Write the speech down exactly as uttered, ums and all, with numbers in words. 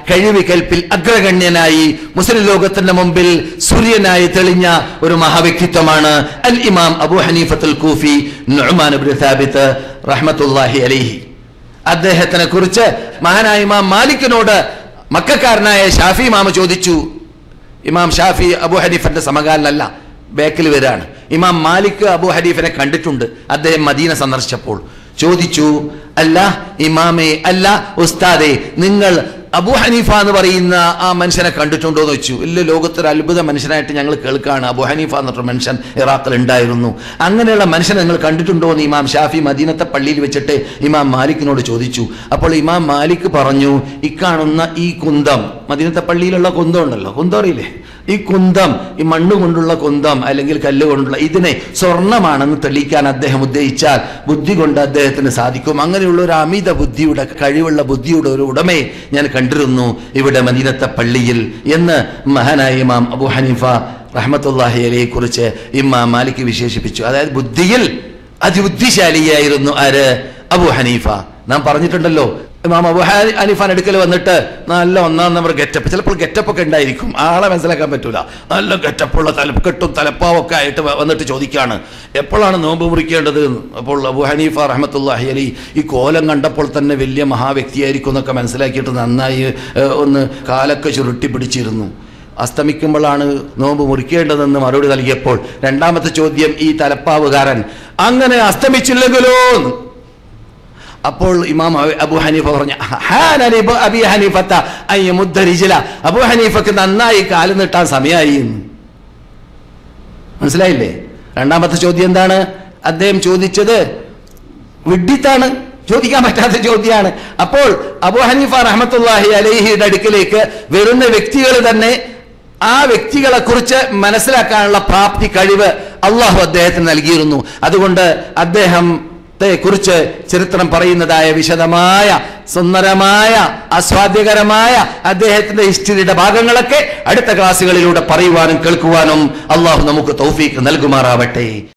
കഴിവ് കൽപ്പിൽ അഗ്രഗണ്യനായി മുസ്ലിം ലോകത്തിന്റെ മുമ്പിൽ സൂര്യനായി തെളിഞ്ഞ ഒരു മഹാവ്യക്തിത്വമാണ് അൽ ഇമാം അബൂ ഹനീഫത്തുൽ കൂഫി നുഅ്മാൻ ഇബ്നു സാബിത്ത് റഹ്മത്തുള്ളാഹി അലൈഹി. അദ്ദേഹത്തിനെ കുറിച്ച് മഹാനായ ഇമാം മാലിക്കിനോട് മക്കക്കാരനായ ഷാഫി ഇമാം ചോദിച്ചു. ഇമാം ഷാഫി അബൂ ഹനീഫന്റെ സമകാലനല്ല, ബാക്കിൽ വരാണ്. ഇമാം മാലിക് അബൂ ഹനീഫിനെ കണ്ടിട്ടുണ്ട്. അദ്ദേഹം മദീന സന്ദർശിച്ചപ്പോൾ ചോദിച്ചു, അല്ല ഇമാമേ, അല്ല ഉസ്താദേ, നിങ്ങൾ അബൂ ഹനീഫ എന്ന് പറയുന്ന ആ മനുഷ്യനെ കണ്ടിട്ടുണ്ടോ എന്ന് വെച്ചു. ഇല്ല, ലോകത്തൊരു അത്ഭുത മനുഷ്യനായിട്ട് ഞങ്ങൾ കേൾക്കാണ്. അബൂ ഹനീഫ എന്നൊരു മനുഷ്യൻ ഇറാഖിൽ ഉണ്ടായിരുന്നു. അങ്ങനെയുള്ള മനുഷ്യനെ നിങ്ങൾ കണ്ടിട്ടുണ്ടോ എന്ന് ഇമാം ഷാഫി മദീനത്തെ പള്ളിയിൽ വെച്ചിട്ട് ഇമാം മാലിക്കിനോട് ചോദിച്ചു. അപ്പോൾ ഇമാം മാലിക് പറഞ്ഞു, ഇക്കാണുന്ന ഈ കുന്തം, മദീനത്തെ പള്ളിയിലുള്ള കുന്തം ഉണ്ടല്ലോ, കുന്തം അറിയില്ലേ, ഈ കുന്തം, ഈ മണ്ണ് കൊണ്ടുള്ള കുന്തം അല്ലെങ്കിൽ കല്ല് കൊണ്ടുള്ള ഇതിനെ സ്വർണമാണെന്ന് തെളിയിക്കാൻ അദ്ദേഹം ഉദ്ദേശിച്ചാൽ ബുദ്ധി കൊണ്ട് അദ്ദേഹത്തിന് സാധിക്കും. അങ്ങനെയുള്ള ഒരു അമിത ബുദ്ധിയുടെ, കഴിവുള്ള ബുദ്ധിയുടെ ഒരു ഉടമയെ ഞാൻ കണ്ടിരുന്നു ഇവിടെ മദീനത്തെ പള്ളിയിൽ എന്ന് മഹാനായ ഇമാം അബൂ ഹനീഫ റഹ്മത്തുള്ളാഹി അലൈഹിയെ കുറിച്ച് ഇമാം മാലിക് വിശേഷിപ്പിച്ചു. അതായത് ബുദ്ധിയിൽ അതിബുദ്ധിശാലിയായിരുന്നു ആര്? അബൂ ഹനീഫ. നാം പറഞ്ഞിട്ടുണ്ടല്ലോ, ഇമാം അബൂ ഹനീഫാൻ അടുക്കൽ വന്നിട്ട് നല്ല ഒന്നാം നമ്പർ ഗെറ്റപ്പ്, ചിലപ്പോൾ ഗെറ്റപ്പ് ഒക്കെ ഉണ്ടായിരിക്കും, ആളെ മനസ്സിലാക്കാൻ പറ്റൂല, നല്ല ഗെറ്റപ്പുള്ള തലക്കെട്ടും തലപ്പാവൊക്കെ ആയിട്ട് വന്നിട്ട് ചോദിക്കുകയാണ് എപ്പോഴാണ് നോമ്പ് മുറിക്കേണ്ടത്. അപ്പോൾ അബൂ ഹനീഫ റഹ്മത്തുള്ളാഹി അലൈഹി ഈ കോലം കണ്ടപ്പോൾ തന്നെ വലിയ മഹാവ്യക്തിയായിരിക്കും എന്നൊക്കെ മനസ്സിലാക്കിയിട്ട് നന്നായി ഒന്ന് കാലൊക്കെ ചുരുട്ടി പിടിച്ചിരുന്നു. അസ്തമിക്കുമ്പോഴാണ് നോമ്പ് മുറിക്കേണ്ടതെന്ന് മറുപടി നൽകിയപ്പോൾ രണ്ടാമത്തെ ചോദ്യം ഈ തലപ്പാവുകാരൻ, അങ്ങനെ അസ്തമിച്ചില്ലെങ്കിലോ? അപ്പോൾ ഇമാം അബൂ ഹനീഫ പറഞ്ഞു, അബീ ഹനീഫത്ത അയ്യമുദ്ദ റിജ്ല, അബൂ ഹനീഫക്ക് നന്നായി കാല് നീട്ടാൻ സമയമായി. മനസ്സിലായില്ലേ? രണ്ടാമത്തെ ചോദ്യം എന്താണ്? അദ്ദേഹം ചോദിച്ചത് വിഡ്ഢിത്താണ്, ചോദിക്കാൻ പറ്റാത്ത ചോദ്യമാണ്. അപ്പോൾ അബൂ ഹനീഫ റഹ്മത്തുള്ളാഹി അലൈഹിയുടെ അടുക്കിലേക്ക് വരുന്ന വ്യക്തികൾ തന്നെ ആ വ്യക്തികളെ കുറിച്ച് മനസ്സിലാക്കാനുള്ള പ്രാപ്തി, കഴിവ് അള്ളാഹു അദ്ദേഹത്തിന് നൽകിയിരുന്നു. അതുകൊണ്ട് അദ്ദേഹം കുറിച്ച് ചരിത്രം പറയുന്നതായ വിശദമായ, സുന്ദരമായ, ആസ്വാദ്യകരമായ അദ്ദേഹത്തിന്റെ ഹിസ്റ്ററിയുടെ ഭാഗങ്ങളൊക്കെ അടുത്ത ക്ലാസ്സുകളിലൂടെ പറയുവാനും കേൾക്കുവാനും അള്ളാഹു നമുക്ക് തൗഫീഖ് നൽകുമാറാവട്ടെ.